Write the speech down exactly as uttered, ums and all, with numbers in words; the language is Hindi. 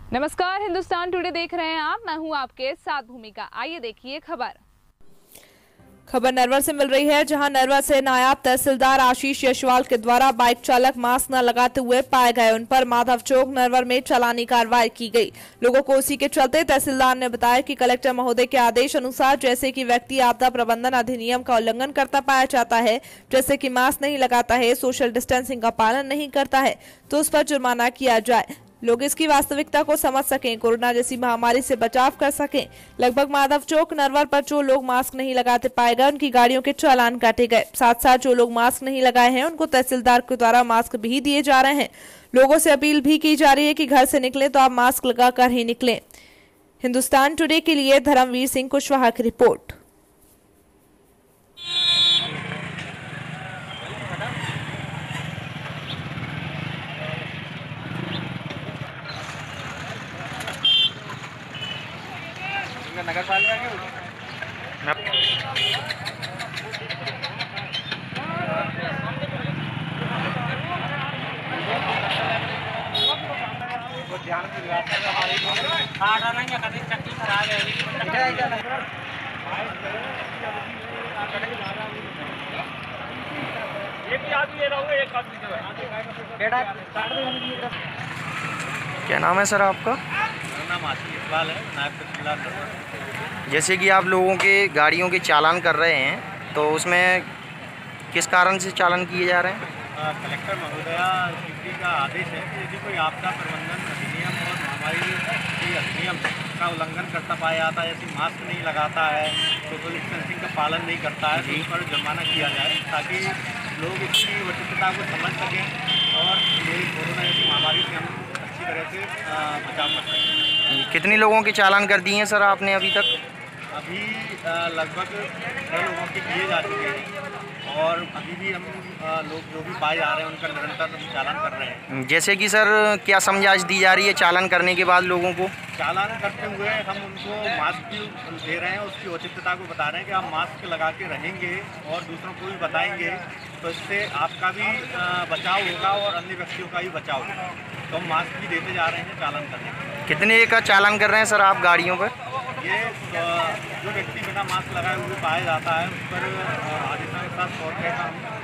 नमस्कार, हिंदुस्तान टुडे देख रहे हैं आप। मैं हूं आपके साथ भूमिका। आइए देखिए खबर खबर नरवर से मिल रही है, जहां नरवर से नायब तहसीलदार आशीष यशवाल के द्वारा बाइक चालक मास्क न लगाते हुए पाए गए, उन पर माधव चौक नरवर में चालानी कार्रवाई की गई। लोगों को उसी के चलते तहसीलदार ने बताया कि कलेक्टर महोदय के आदेश अनुसार जैसे कि व्यक्ति आपदा प्रबंधन अधिनियम का उल्लंघन करता पाया जाता है, जैसे कि मास्क नहीं लगाता है, सोशल डिस्टेंसिंग का पालन नहीं करता है, तो उस पर जुर्माना किया जाए। लोग इसकी वास्तविकता को समझ सकें, कोरोना जैसी महामारी से बचाव कर सकें। लगभग माधव चौक नरवर पर जो लोग मास्क नहीं लगाते पाए गए, उनकी गाड़ियों के चालान काटे गए। साथ साथ जो लोग मास्क नहीं लगाए हैं, उनको तहसीलदार के द्वारा मास्क भी दिए जा रहे हैं। लोगों से अपील भी की जा रही है कि घर से निकले तो आप मास्क लगाकर ही निकलें। हिंदुस्तान टुडे के लिए धर्मवीर सिंह कुशवाहा की रिपोर्ट। नगर पालिका के वो ध्यान की व्यवस्था हमारी खाना नहीं है, कभी चक्की खराब है। एक आदमी ले रहा हूँ, एक आदमी क्या नाम है सर आपका? मेरा नाम आशीष यशवाल है, नायब तहसीलदार। जैसे कि आप लोगों के गाड़ियों के चालान कर रहे हैं, तो उसमें किस कारण से चालान किए जा रहे हैं? आ, कलेक्टर महोदया जी का आदेश है कि यदि कोई आपदा प्रबंधन अधिनियम और महामारी के अधिनियम का उल्लंघन करता पाया जाता है, जैसे मास्क नहीं लगाता है, सोशल डिस्टेंसिंग का पालन नहीं करता है, तो उस पर जुर्माना किया जाए, ताकि लोग इसकी वैधता को समझ सकें और ये कोरोना जैसी महामारी से हम अच्छी तरह से बचाव कर सकें। कितने लोगों के चालान कर दिए हैं सर आपने अभी तक? अभी लगभग छः लोगों के किए जा चुके हैं और अभी भी हम लोग जो भी पाए जा रहे हैं उनका निरंतर चालान कर रहे हैं। जैसे कि सर क्या समझाइश दी जा रही है चालान करने के बाद लोगों को? चालान करते हुए हम उनको मास्क भी दे रहे हैं, उसकी औचित्यता को बता रहे हैं कि आप मास्क लगा के रहेंगे और दूसरों को भी बताएंगे, तो इससे आपका भी बचाव होगा और अन्य व्यक्तियों का भी बचाव होगा। तो हम मास्क भी देते जा रहे हैं चालान करने के। कितने का चालान कर रहे हैं सर आप गाड़ियों पर? ये जो व्यक्ति बिना मास्क लगाए हुए पाया जाता है उस पर आदेशानुसार सौ रुपये का